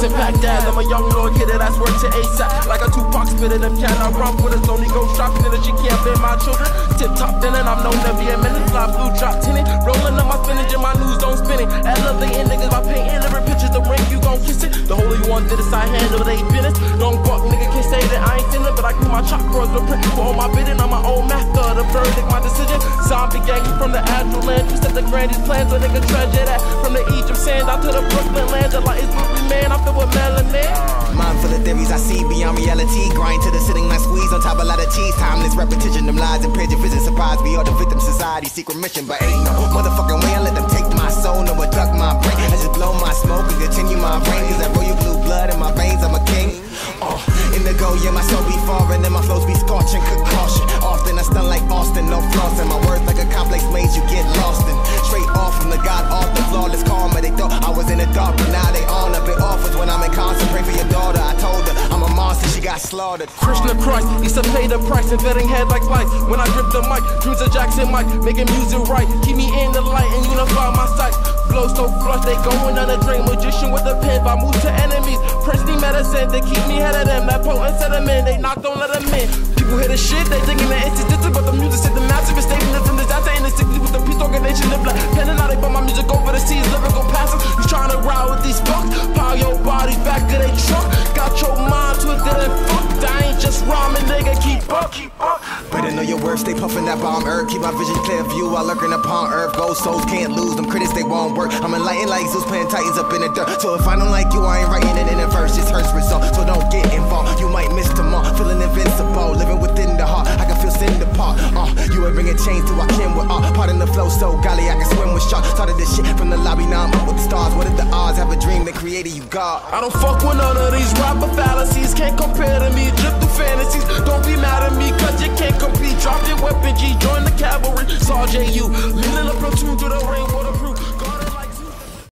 in Baghdad. I'm a young lord kid that's worked to ASAP. Like a Tupac spitter, them cat I run with us. Only go shop nigga, she can't bear my children. Tip top dinner, I'm known to be a minute. Fly blue drop tinted, rolling up my spinach and my news don't spin it. At love they end niggas by painting living pictures. The ring you gon' kiss it. The whole of you want did it, I handle they business. Don't buck nigga can't say that I ain't finna, but I keep my chop cross the print for all my bidding. I'm my own master, the verdict, my decision. Zombie gang from the Astral land. You set the grandest plans, so nigga treasure that. From the Egypt sand out to the Brooklyn land, like it's Brooklyn man, I feel with melanin. Mind full of theories I see beyond reality. Grind to the sitting like squeeze on top of a lot of cheese. Timeless repetition, them lies and pigeon vision. Surprise, we are the victim society, secret mission. But ain't no motherfucking way I let them take my soul. No, I duck my brain. I just blow my smoke and continue my brain. Cause I roll you blue blood in my veins, I'm a king. Indigo, yeah, my soul be foreign and my flows be scorching. Could caution. Often I stun like Austin, no floss. And my words like a complex maze you get lost in. Straight off from the God author, flawless karma. They thought I was in the dark, but now they on up. It offers when I'm in concert. Pray for your daughter. I told her I'm a monster, she got slaughtered. Krishna Christ, used to pay the price, inventing head like light. When I grip the mic, dreams of Jackson Mike, making music right. Keep me in the light and unify my sight. Blow so flush, they going on a drain. Magician with a pen, I move to enemies. Princely medicine, they keep me ahead of them. That potent sediment, they knock, don't let them in. People hear the shit, they thinking that it's distant, but the music said the massive is stating it from disaster in the city with the peace organization. Live like pen and now they bought my music over the seas, lyrical passive. You trying to ride with these fucks? Pile your bodies back of they truck. Got your mind twisted and fucked. I ain't just rhyming, nigga, keep up, keep up. Better know your words, stay puffing that bomb herb. Keep my vision clear view while lurking upon earth. Gold souls can't lose, them critics they won't work. I'm enlightened like Zeus playing Titans up in the dirt. So if I don't like you, I ain't writing it in a verse. It's hurts result, so don't get involved. You might miss tomorrow, feeling invincible, living within the heart. I can feel sin depart. You ain't bringing change to our kin with art. Pardon the flow so golly, I can swim with sharks. Started this shit from the lobby, now I'm up with the stars. What if the odds? Have a dream that created you, God. I don't fuck with none of these rapper fallacies. Can't compare to me, drip through fantasies. Don't be mad at me, cause you can't compete. Drop your weapon, G, join the cavalry. Saw J.U. leading a platoon through the rain.